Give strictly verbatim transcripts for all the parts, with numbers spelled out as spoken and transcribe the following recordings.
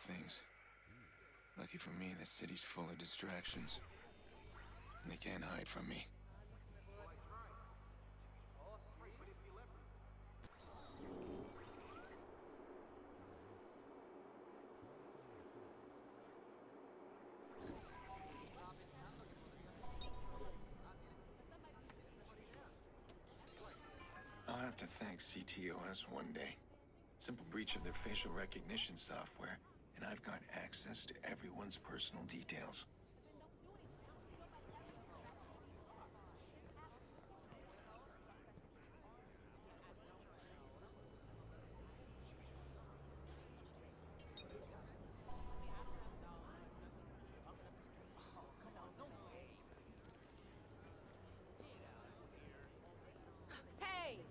things. Lucky for me, this city's full of distractions. And they can't hide from me. I'll have to thank C T O S one day. Simple breach of their facial recognition software, and I've got access to everyone's personal details. Hey!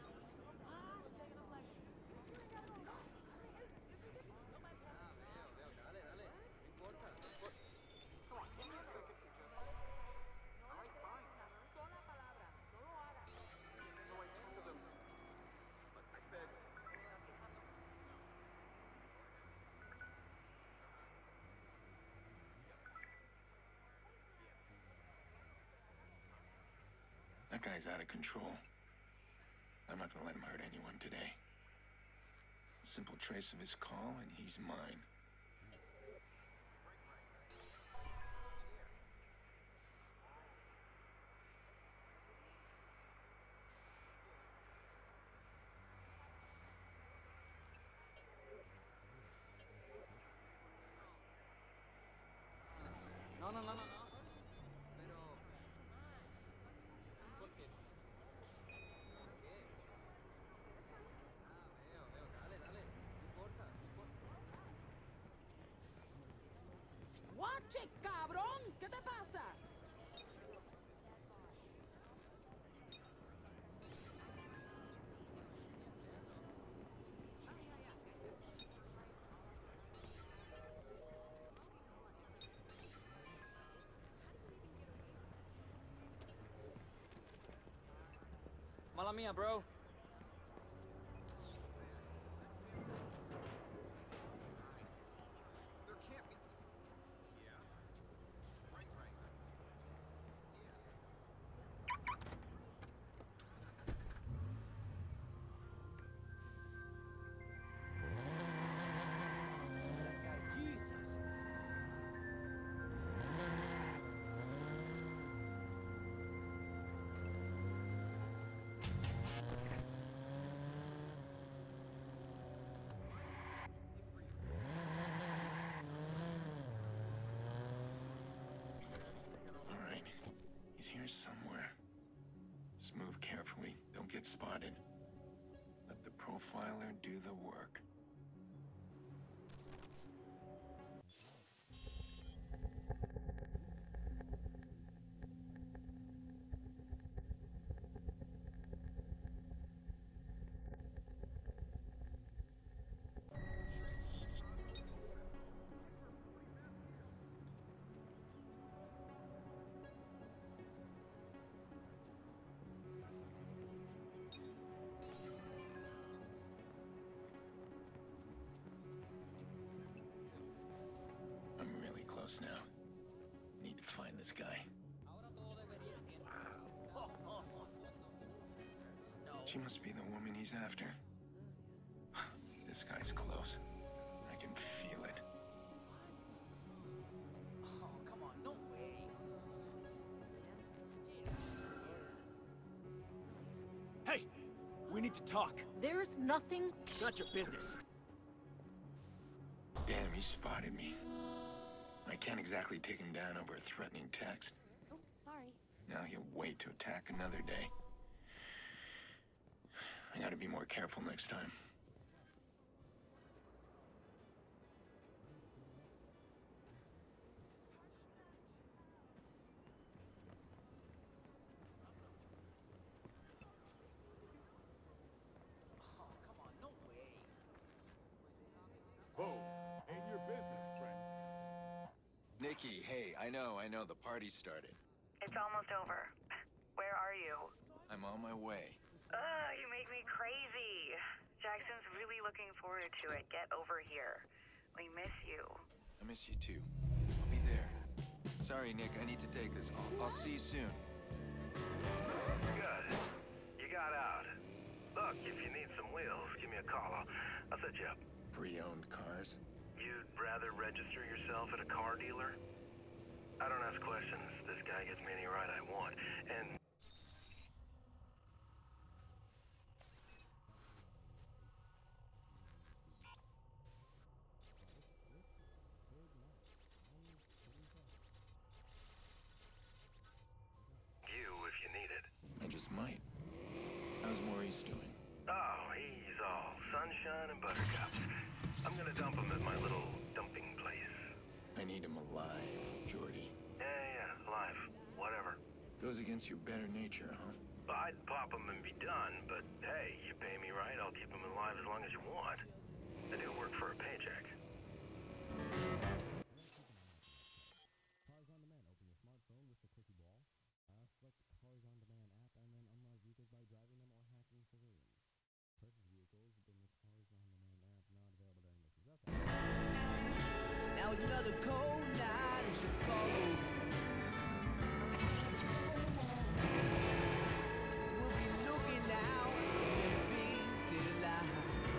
That guy's out of control. I'm not gonna let him hurt anyone today. A simple trace of his call, and he's mine. No, no, no, no, no. Pero... ¿Por qué? ¿Por qué? Ah, veo, veo. Dale, dale. No importa, no importa. ¡Guache, cabrón! ¿Qué te pasa? Mala mía, bro. There can't be. Yeah. Right, right. Jesus. He's here somewhere. Just move carefully. Don't get spotted. Let the profiler do the work. I'm really close now. Need to find this guy. She must be the woman he's after. This guy's close. I can feel it. Oh, come on, no way. Hey! We need to talk. There's nothing... It's not your business. Damn, he spotted me. I can't exactly take him down over a threatening text. Oh, sorry. Now he'll wait to attack another day. I gotta be more careful next time. Oh, come on, no way. Whoa, ain't your business, friend. Nikki, hey, I know, I know, the party started. It's almost over. Where are you? I'm on my way. Ugh, you make me crazy. Jackson's really looking forward to it. Get over here. We miss you. I miss you too. I'll be there. Sorry, Nick, I need to take this. I'll, I'll see you soon. Good. You got out. Look, if you need some wheels, give me a call. I'll, I'll set you up. Pre-owned cars? You'd rather register yourself at a car dealer? I don't ask questions. This guy gets me any ride I want. And... you if you need it. I just might. How's Maurice doing? Oh, he's all sunshine and buttercups. I'm gonna dump him at my little dumping place. I need him alive, Jordy. Yeah, yeah, alive. Whatever. Goes against your better nature, huh? I'd pop him and be done, but hey, you pay me right, I'll keep him alive as long as you want. I do work for a paycheck. Now another cold night in Chicago. We'll be looking out in the big city light.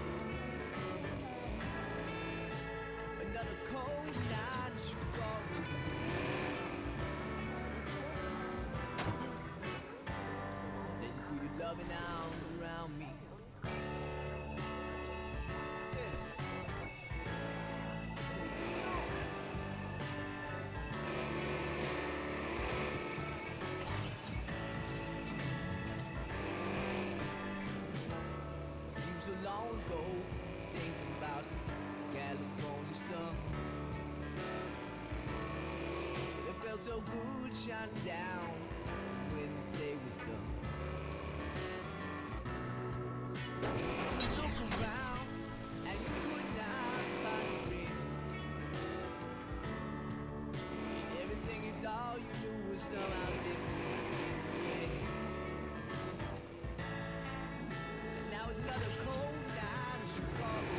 Another cold night in Chicago. Then you put your loving arms around me. So long ago, thinking about California sun. It felt so good shining down when the day was done. You look around and you could not find a friend. And everything you thought you knew was somehow different. And now another cold night in Chicago.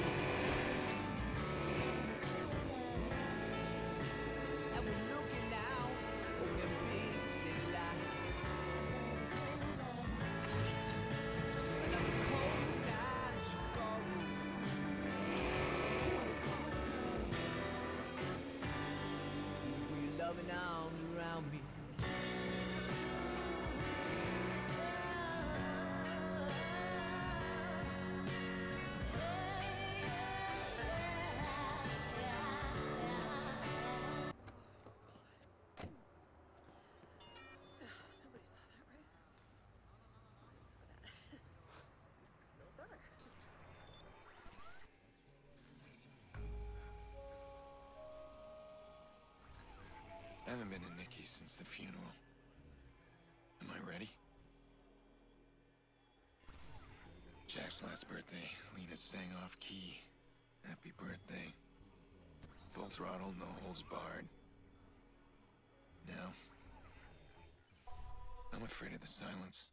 And we're looking out over the big city light. Another cold night in Chicago. So you put your loving arms around me. I haven't been to Nikki's since the funeral. Am I ready? Jack's last birthday, Lena sang off key. Happy birthday. Full throttle, no holds barred. Now, I'm afraid of the silence.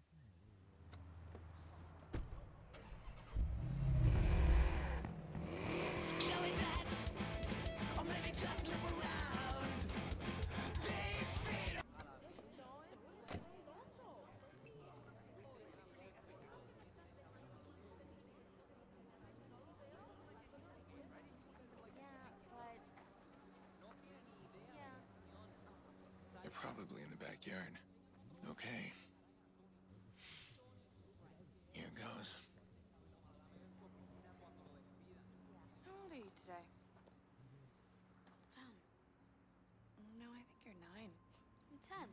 Shall we dance? Or maybe just look around. These feet are They're probably in the backyard. Okay. Here goes. How old are you today? Ten. No, I think you're nine. I'm ten.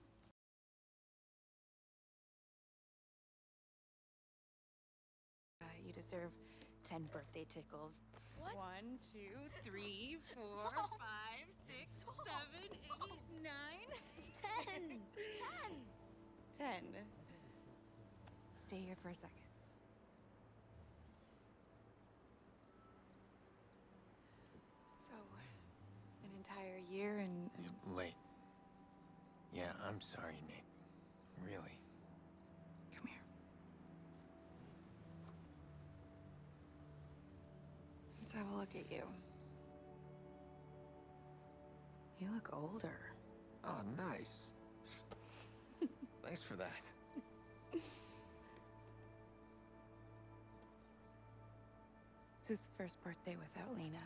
Uh, you deserve ten birthday tickles. What? One, two, three, four, five, six, seven, eight, nine, ten. Ten. Ten. Stay here for a second. So, an entire year and... You're late. Yeah, I'm sorry, Nick. Really. Come here. Let's have a look at you. You look older. Oh, nice. Thanks for that. It's his first birthday without Lena.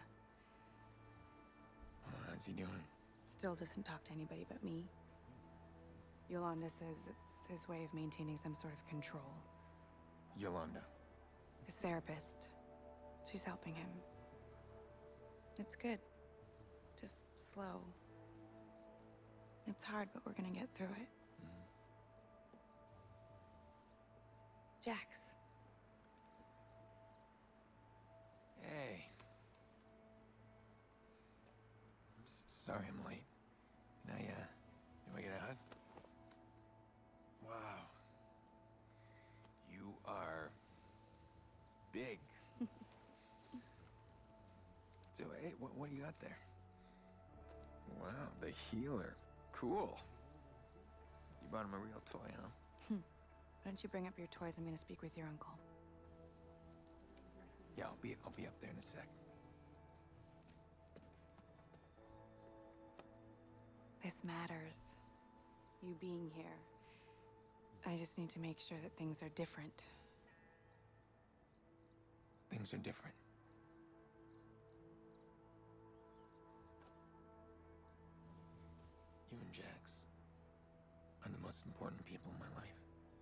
Oh, how's he doing? Still doesn't talk to anybody but me. Yolanda says it's his way of maintaining some sort of control. Yolanda. His therapist. She's helping him. It's good. Just slow. It's hard, but we're gonna get through it. Mm. Jax. Hey. I'm s sorry I'm late. Can I, uh, can I get a hug? Wow. You are big. So, hey, what, what do you got there? Wow, the healer. Cool. You brought him a real toy, huh? Why don't you bring up your toys? I'm gonna speak with your uncle. Yeah, I'll be, I'll be up there in a sec. This matters. You being here. I just need to make sure that things are different. Things are different. You and Jax are the most important people in my life.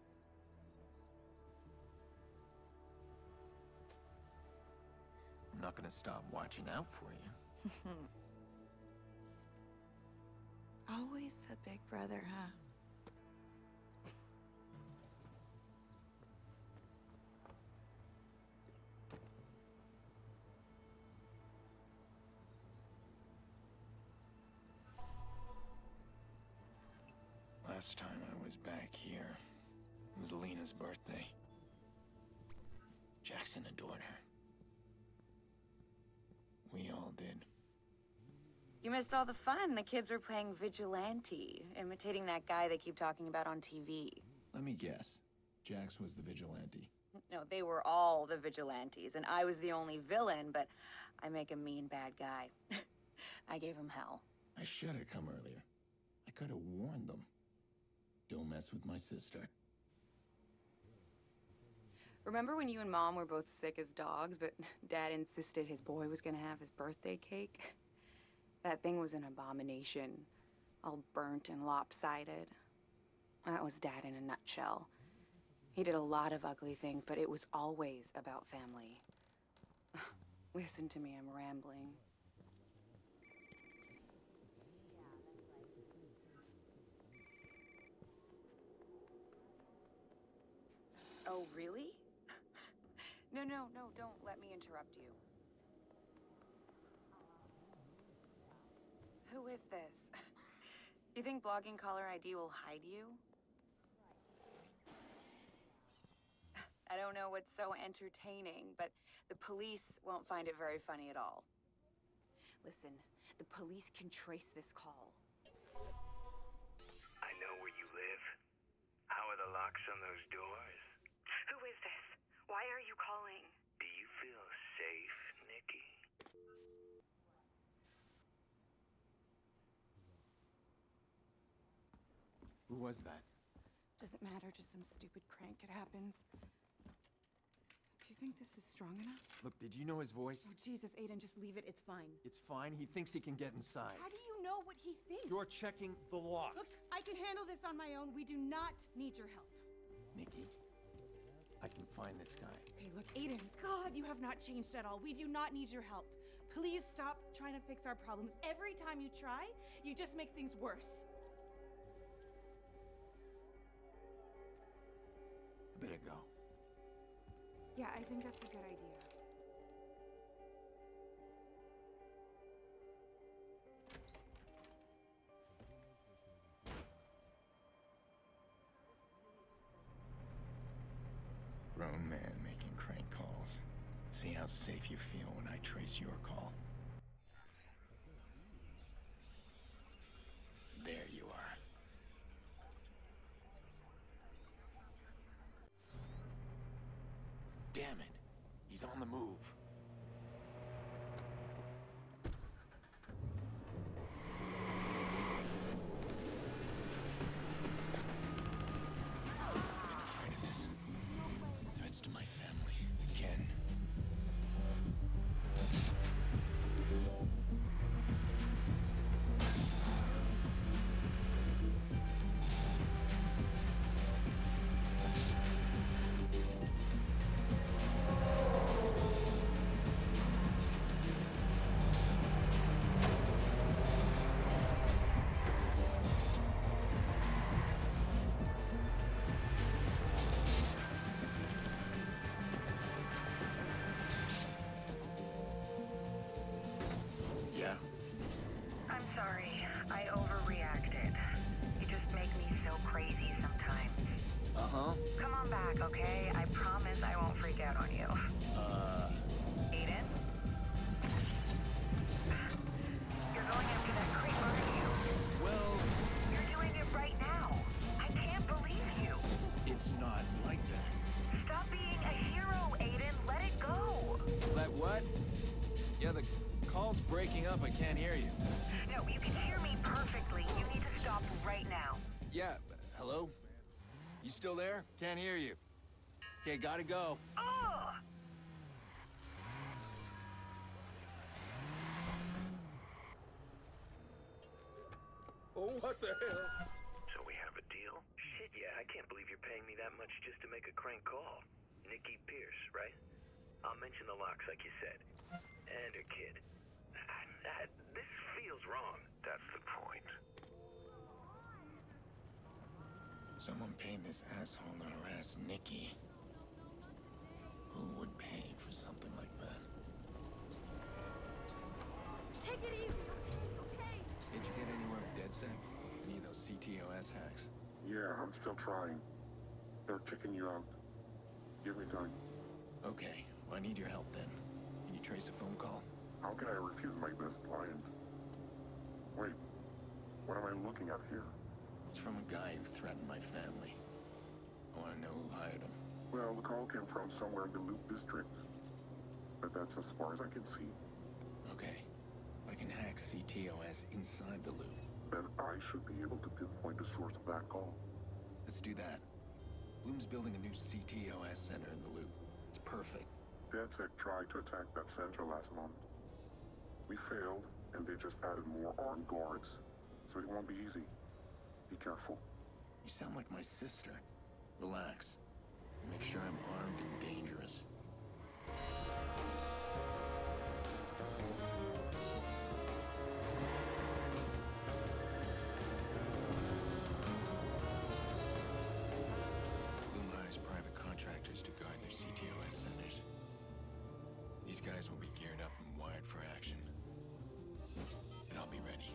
I'm not gonna stop watching out for you. Always the big brother, huh? Last time I was back here, it was Lena's birthday. Jackson adored her. We all did. You missed all the fun. The kids were playing vigilante, imitating that guy they keep talking about on T V. Let me guess. Jax was the vigilante. No, they were all the vigilantes, and I was the only villain, but I make a mean bad guy. I gave him hell. I should have come earlier. I could have warned them. Don't mess with my sister. Remember when you and Mom were both sick as dogs, but Dad insisted his boy was gonna have his birthday cake? That thing was an abomination. All burnt and lopsided. That was Dad in a nutshell. He did a lot of ugly things, but it was always about family. Listen to me, I'm rambling. Oh, really? No, no, no, don't let me interrupt you. Who is this? You think blogging caller I D will hide you? I don't know what's so entertaining, but the police won't find it very funny at all. Listen, the police can trace this call. I know where you live. How are the locks on those doors? Who is this? Why are you calling? Do you feel safe, Nikki? Who was that? Doesn't matter, just some stupid crank. It happens. Do you think this is strong enough? Look, did you know his voice? Oh, Jesus, Aiden, just leave it. It's fine. It's fine. He thinks he can get inside. How do you know what he thinks? You're checking the locks. Look, I can handle this on my own. We do not need your help. Nikki, I can find this guy. Okay, look, Aiden, God, you have not changed at all. We do not need your help. Please stop trying to fix our problems. Every time you try, you just make things worse. I better go. Yeah, I think that's a good idea. Grown man making crank calls. Let's see how safe you feel when I trace your call. There you are. Damn it. He's on the move. back, okay? I promise I won't freak out on you. Uh... Aiden? You're going after that crate, aren't you? Well, You're doing it right now. I can't believe you. it's not like that. Stop being a hero, Aiden. Let it go. That what? Yeah, the call's breaking up. I can't hear you. No, you can hear me perfectly. You need to stop right now. Yeah, hello? You still there? Can't hear you. Okay, gotta go. Ugh! Oh, what the hell? So we have a deal? Shit, yeah, I can't believe you're paying me that much just to make a crank call. Nikki Pierce, right? I'll mention the locks like you said. And her kid. I, I, this feels wrong. That's the point. Someone paid this asshole to harass Nikki. Who would pay for something like that? Take it easy, okay? Did you get anywhere with DedSec? Any of those C T O S hacks? Yeah, I'm still trying. They're kicking you out. Give me time. Okay, well, I need your help then. Can you trace a phone call? How can I refuse my best client? Wait, what am I looking at here? It's from a guy who threatened my family. I want to know who hired him. Well, the call came from somewhere in the Loop District. But that's as far as I can see. Okay, I can hack C T O S inside the loop. Then I should be able to pinpoint the source of that call. Let's do that. Bloom's building a new C T O S center in the loop. It's perfect. DedSec tried to attack that center last month. We failed, and they just added more armed guards. So it won't be easy. Be careful. You sound like my sister. Relax. Make sure I'm armed and dangerous. Bloom hires private contractors to guard their C T O S centers. These guys will be geared up and wired for action. And I'll be ready.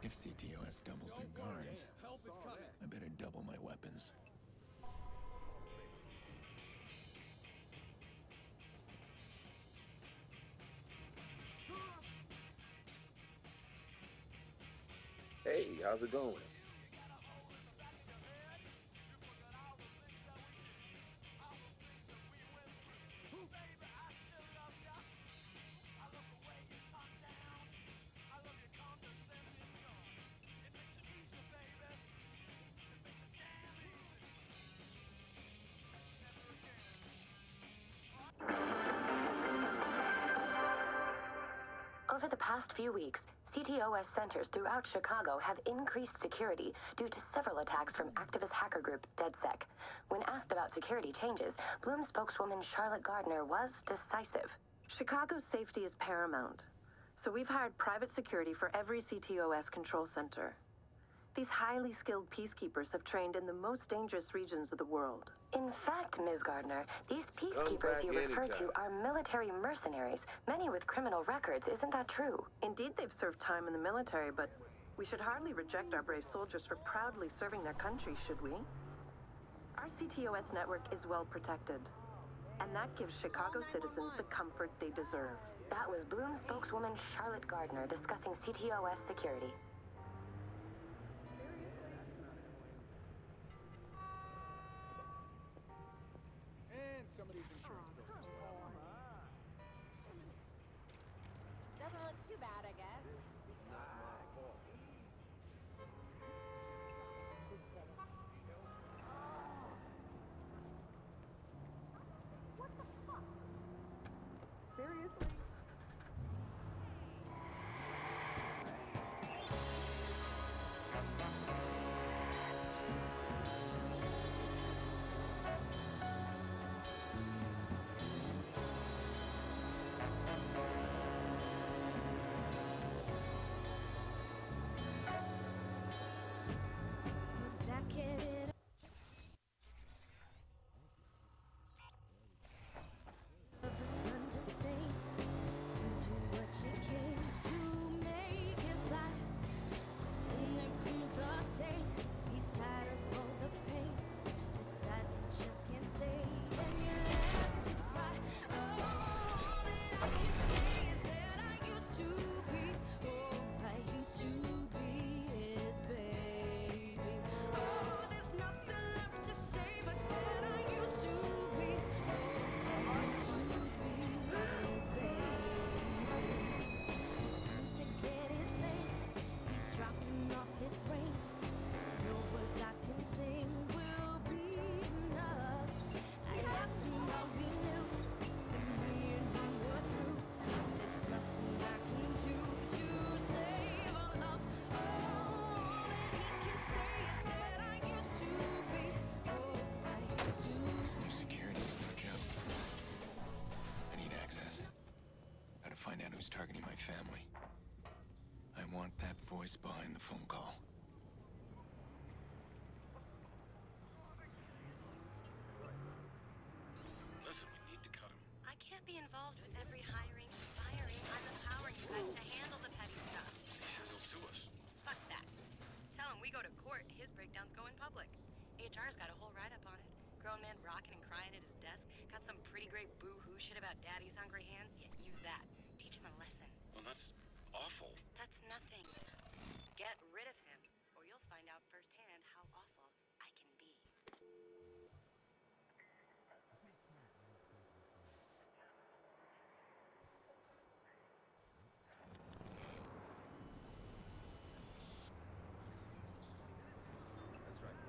If C T O S doubles their guards, I better double my weapons. Hey, how's it going? Over the past few weeks, C T O S centers throughout Chicago have increased security due to several attacks from activist hacker group DedSec. When asked about security changes, Bloom spokeswoman Charlotte Gardner was decisive. Chicago's safety is paramount, so we've hired private security for every C T O S control center. These highly skilled peacekeepers have trained in the most dangerous regions of the world. In fact, Miz Gardner, these peacekeepers you refer to are military mercenaries, many with criminal records. Isn't that true? Indeed, they've served time in the military, but we should hardly reject our brave soldiers for proudly serving their country, should we? Our C T O S network is well protected, and that gives Chicago citizens the comfort they deserve. That was Bloom spokeswoman Charlotte Gardner discussing C T O S security. Somebody's insurance bill. Doesn't look too bad, I guess. What the fuck? Seriously? Find out who's targeting my family. I want that voice behind the phone call. Listen, we need to cut him. I can't be involved with every hiring and firing. I'm empowering you guys to handle the petty stuff. He'll sue us. Fuck that. Tell him we go to court, his breakdowns go in public. H R's got a whole write-up on it. Grown man rocking and crying at his desk. Got some pretty great boo-hoo shit about daddy's hungry hands. Yeah, use that. Teach him a lesson. Well, that's awful. That's nothing. Get rid of him, or you'll find out firsthand how awful I can be. That's right.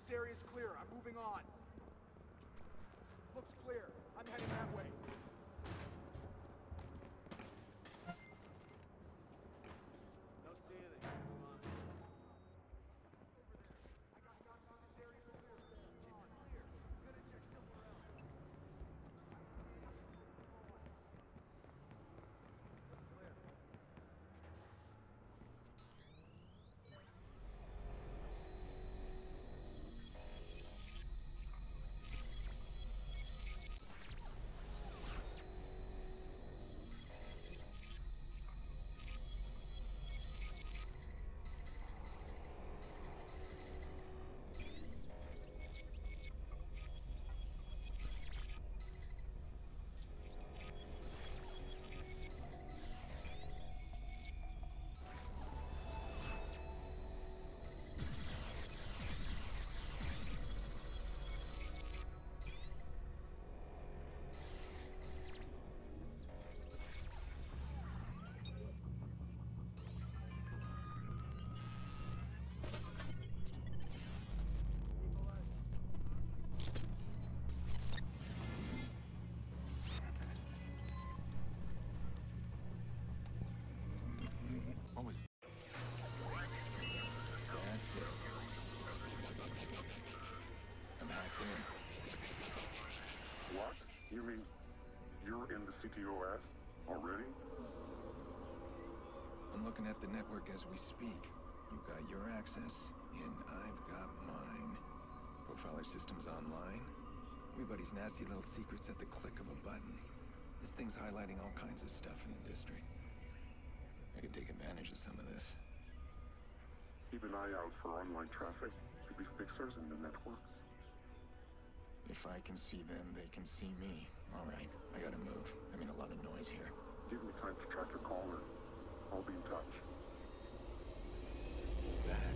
This area's clear. I'm moving on. Looks clear. I'm heading that way. No ceiling. Come on. What was That's it. I'm hacked in. What? You mean you're in the C T O S already? I'm looking at the network as we speak. You've got your access, and I've got mine. Profiler system's online. Everybody's nasty little secrets at the click of a button. This thing's highlighting all kinds of stuff in the district. I could take advantage of some of this. Keep an eye out for online traffic. Could be fixers in the network. If I can see them, they can see me. All right, I gotta move. I mean, a lot of noise here. Give me time to track your caller. I'll be in touch. That.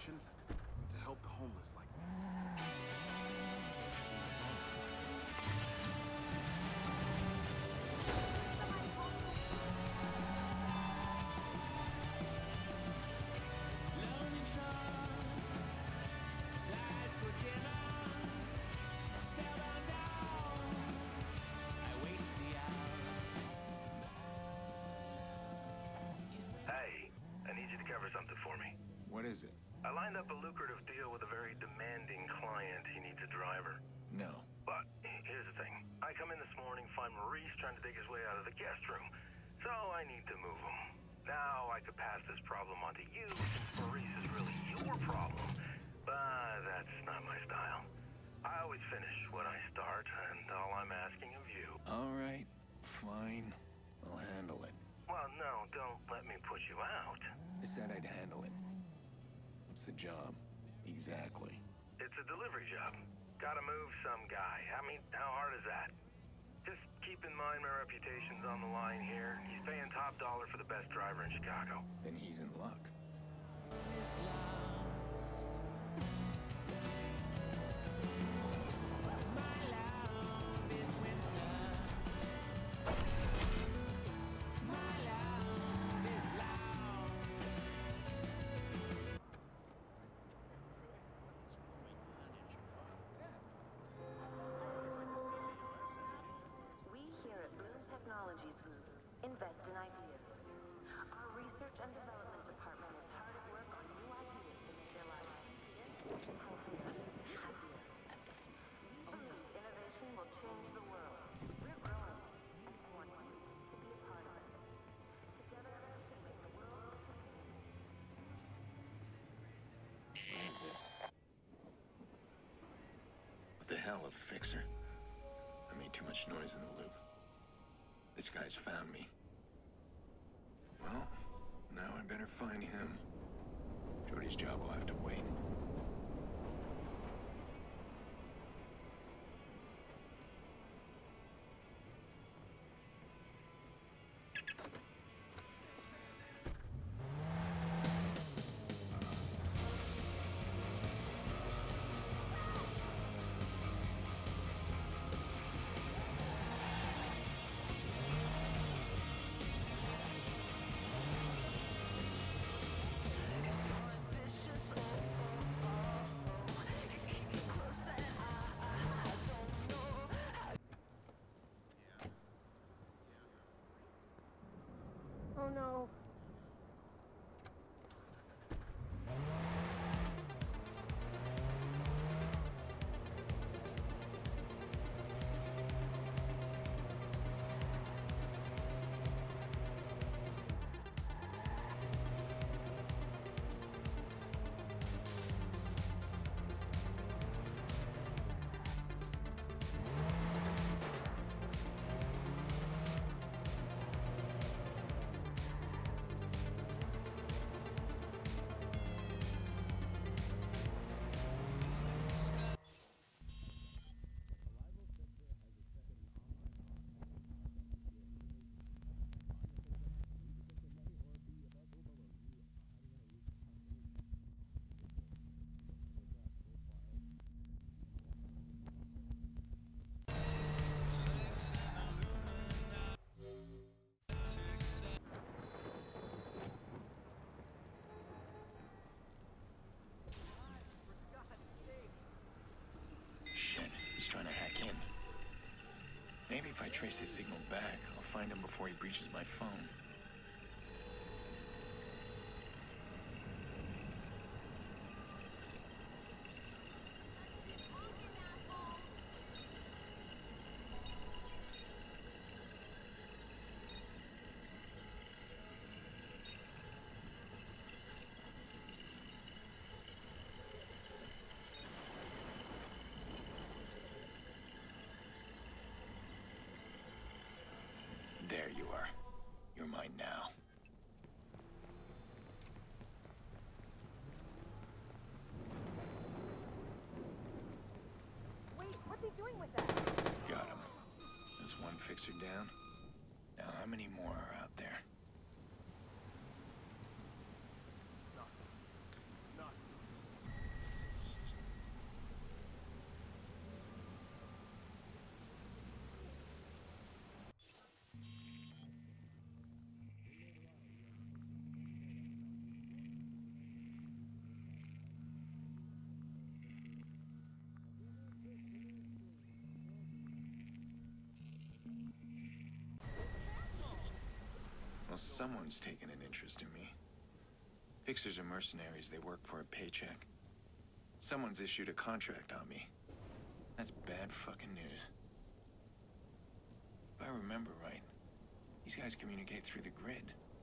donations to help the homeless like me. Hey, I need you to cover something for me. What is it? I lined up a lucrative deal with a very demanding client. He needs a driver. No. But here's the thing. I come in this morning, find Maurice trying to dig his way out of the guest room. So I need to move him. Now I could pass this problem onto you since Maurice is really your problem. But that's not my style. I always finish what I start, and all I'm asking of you... All right, fine. I'll handle it. Well, no, don't let me put you out. I said I'd handle it. What's the job? Exactly. It's a delivery job. Gotta move some guy. I mean, how hard is that? Just keep in mind my reputation's on the line here. He's paying top dollar for the best driver in Chicago. Then he's in luck. We here at Bloom Technologies Group invest in ideas. Our research and development department is hard at work on new ideas to make their lives easier, healthier, happier. We believe innovation will change the world. We're growing and want you to be a part of it. Together we can make the world a What is this? What the hell, a fixer? I made too much noise in the loop. This guy's found me. Well, now I better find him. Jody's job will have to wait. Oh no. Shit, he's trying to hack in. Maybe if I trace his signal back, I'll find him before he breaches my phone. There you are. You're mine now. Wait, what's he doing with that? Got him. That's one fixer down. Now, how many more are out there? None. Well, someone's taken an interest in me. Fixers are mercenaries, they work for a paycheck. Someone's issued a contract on me. That's bad fucking news. If I remember right, these guys communicate through the grid.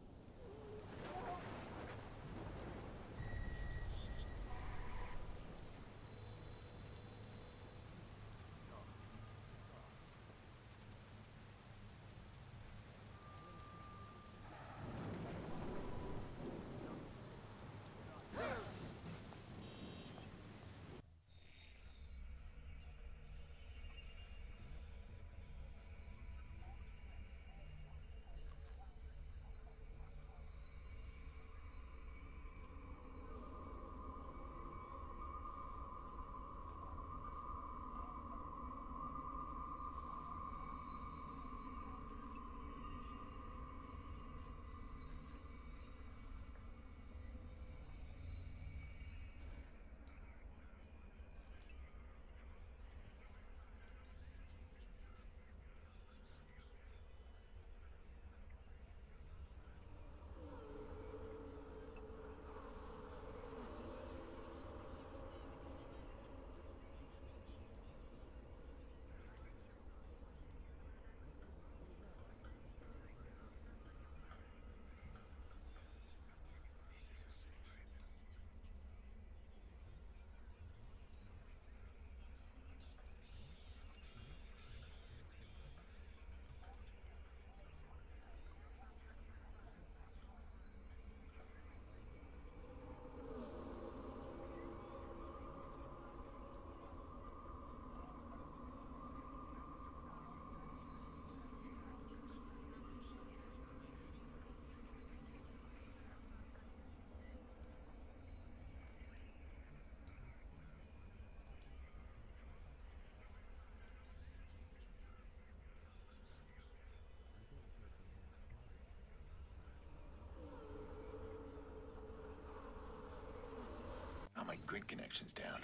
My grid connection's down.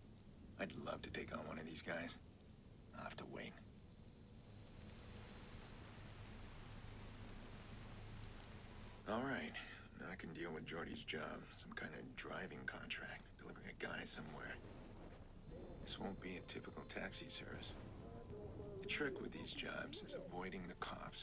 I'd love to take on one of these guys. I'll have to wait. All right, now I can deal with Jordy's job. Some kind of driving contract, delivering a guy somewhere. This won't be a typical taxi service. The trick with these jobs is avoiding the cops.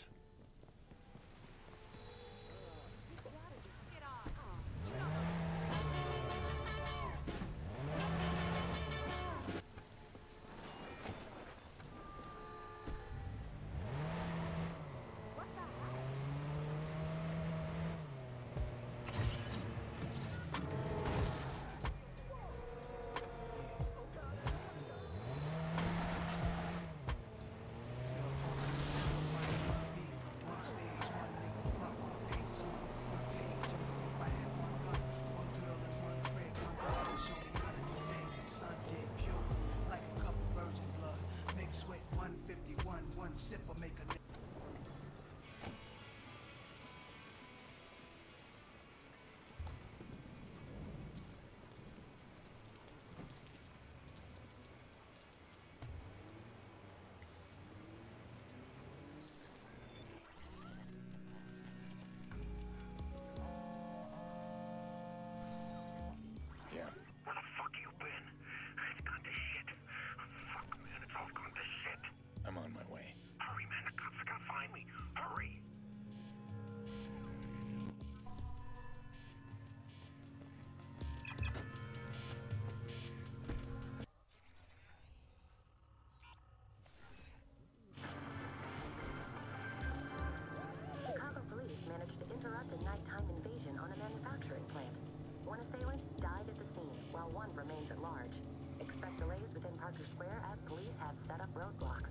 Interrupt a nighttime invasion on a manufacturing plant. One assailant died at the scene, while one remains at large. Expect delays within Parker Square as police have set up roadblocks.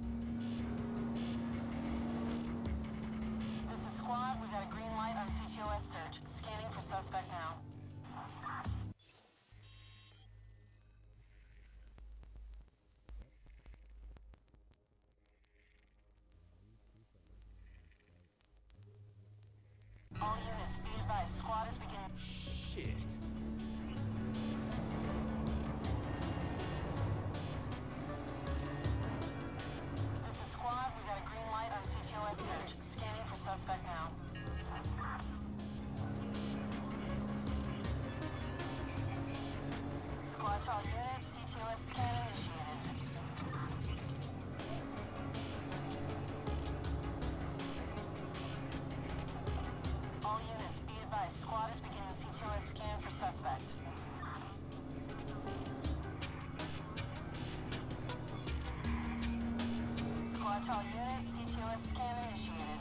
This is Squad. We got a green light on C T O S search. Scanning for suspect now. All units, be advised. Squad is beginning. Shit. This is Squad. We got a green light on C T O S search. Scanning for suspect now. all units, C T O S scan initiated.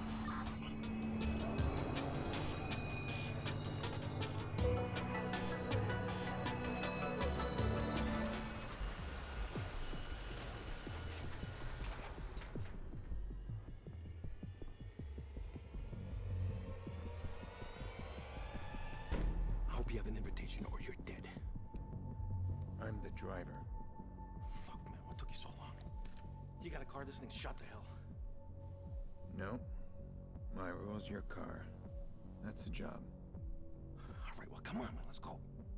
I hope you have an invitation or you're dead. I'm the driver. Fuck, man, what took you so long? You got a car, this thing's shot to hell. No. My rule's your car. That's the job. All right, well, come on, man, let's go.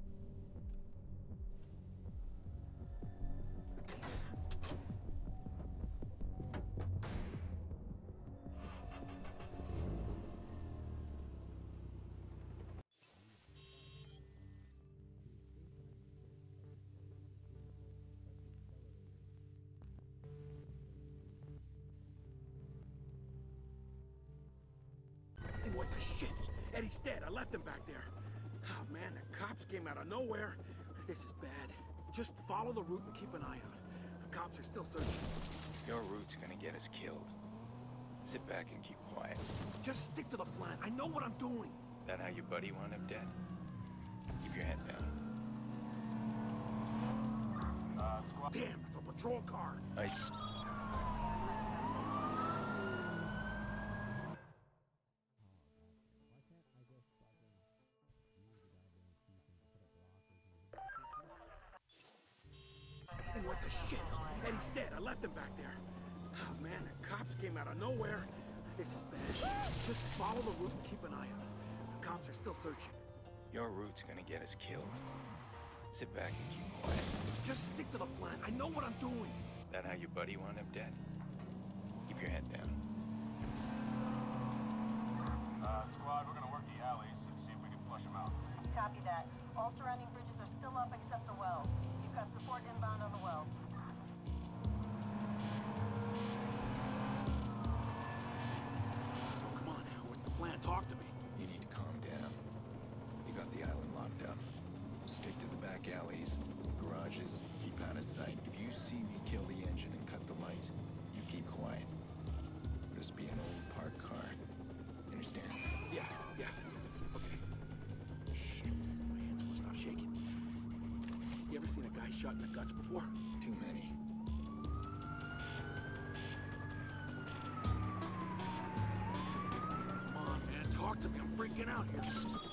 What the shit? Eddie's dead. I left him back there. Oh, man, the cops came out of nowhere. This is bad. Just follow the route and keep an eye out. The cops are still searching. Your route's gonna get us killed. Sit back and keep quiet. Just stick to the plan. I know what I'm doing. That how your buddy wound up dead? Keep your head down. Uh, squad. Damn, it's a patrol car. Ice. What the shit? Eddie's dead. I left him back there. Oh, man, the cops came out of nowhere. This is bad. Just follow the route and keep an eye out. The cops are still searching. Your route's gonna get us killed. Sit back and keep quiet. Just stick to the plan. I know what I'm doing. That how your buddy wound up dead? Keep your head down. Uh, squad, we're gonna work the alleys and see if we can flush them out. Copy that. All surrounding bridges are still up except the well. You've got support inbound on the well. So come on, what's the plan? Talk to me. You need to calm down. You got the island locked up. Stick to the back alleys, garages, keep out of sight. If you see me kill the engine and cut the lights, you keep quiet. Just be an old parked car. Understand? Yeah, yeah. Okay. Shit, my hands won't stop shaking. You ever seen a guy shot in the guts before? Too many. Come on, man, talk to me. I'm freaking out here.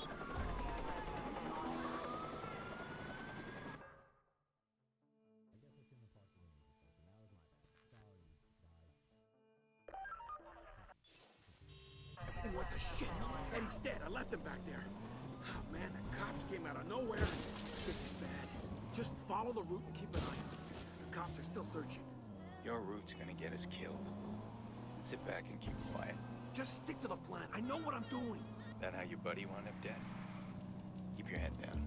What the shit? Eddie's dead. I left him back there. Oh, man, the cops came out of nowhere. This is bad. Just follow the route and keep an eye out. The cops are still searching. Your route's gonna get us killed. Sit back and keep quiet. Just stick to the plan. I know what I'm doing. That how your buddy wound up dead? Keep your head down.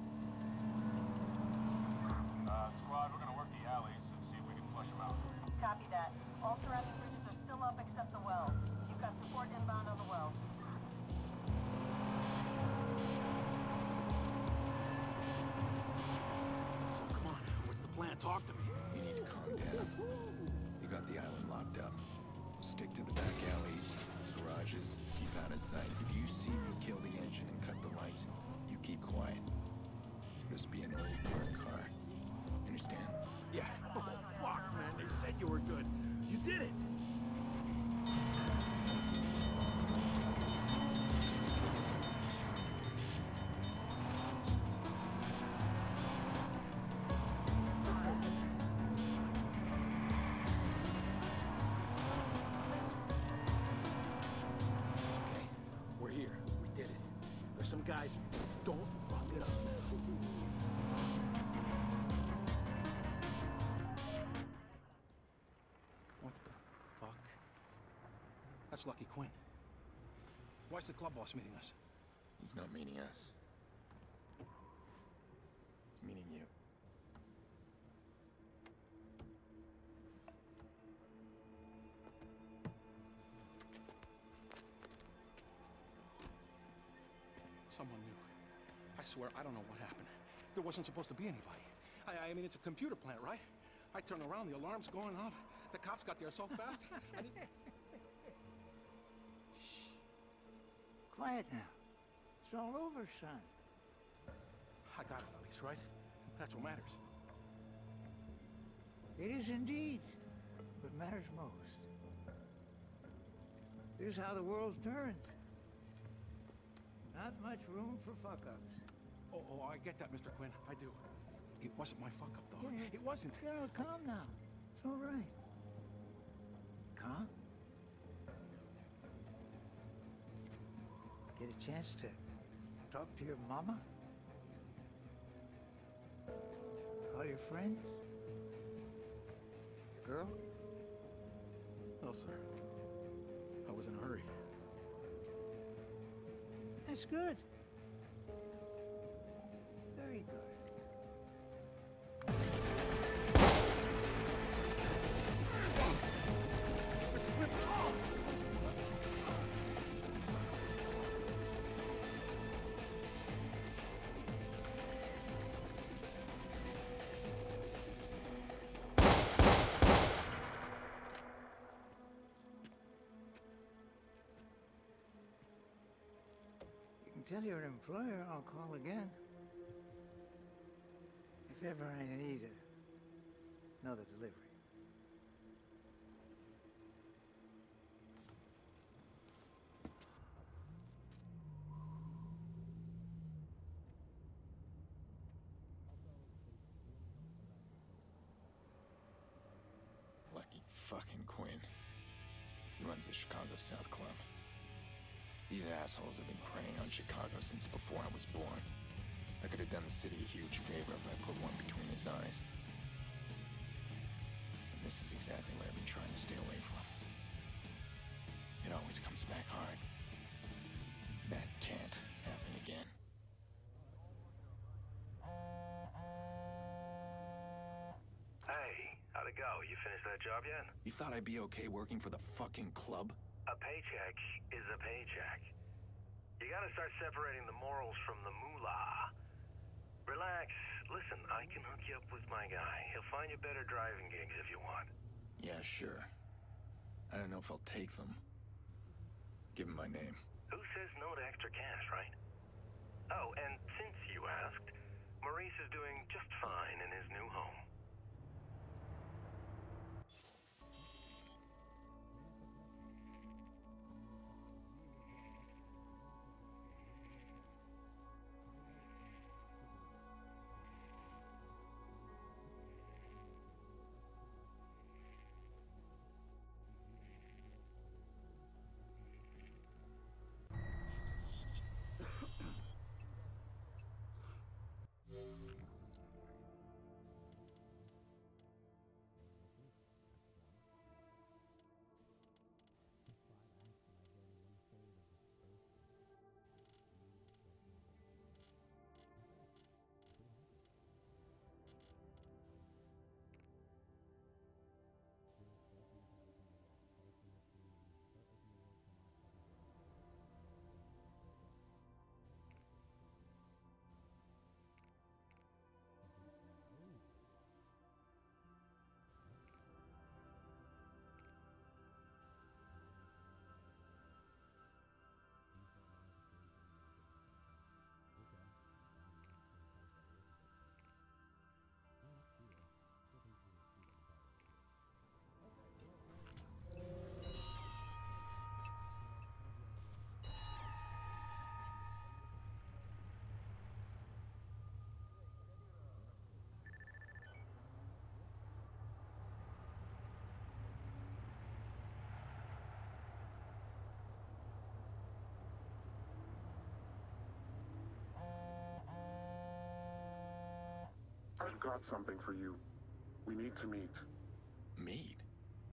Uh, squad, we're gonna work the alleys and see if we can flush them out. Copy that. All surrounding bridges are still up except the well. You've got support inbound on the well. So come on, what's the plan? Talk to me. You need to calm down. You got the island locked up. Stick to the back alleys, garages, keep out of sight. If you see me kill the engine and cut the lights, you keep quiet. Just be an old parked car. Understand? Yeah. Oh, fuck, man. They said you were good. You did it. Okay, we're here. We did it. There's some guys. Just don't fuck it up now. What the fuck? That's Lucky Quinn. Why's the club boss meeting us? He's not meeting us. He's meeting you. Someone knew. I swear, I don't know what happened. There wasn't supposed to be anybody. I, I mean, it's a computer plant, right? I turn around, the alarm's going off. The cops got there so fast. I didn't... Shh. Quiet now. It's all over, son. I got it, at least, right? That's what matters. It is indeed what matters most. Here's how the world turns. Not much room for fuck-ups. Oh, oh, I get that, Mister Quinn. I do. It wasn't my fuck-up, though. Yeah, it wasn't. You know, calm now. It's all right. Calm? Get a chance to talk to your mama? Call your friends? Your girl? No, sir. I was in a hurry. That's good. Very good. Tell your employer I'll call again. If ever I need a, another delivery. Lucky fucking Quinn. He runs the Chicago South Club. These assholes have been preying on Chicago since before I was born. I could have done the city a huge favor if I put one between his eyes. And this is exactly what I've been trying to stay away from. It always comes back hard. That can't happen again. Hey, how'd it go? You finished that job yet? You thought I'd be okay working for the fucking club? A paycheck is a paycheck. You gotta start separating the morals from the moolah. Relax. Listen, I can hook you up with my guy. He'll find you better driving gigs if you want. Yeah, sure. I don't know if I'll take them. Give him my name. Who says no to extra cash, right? Oh, and since you asked, Maurice is doing just fine in his new home. I've got something for you. We need to meet. Me?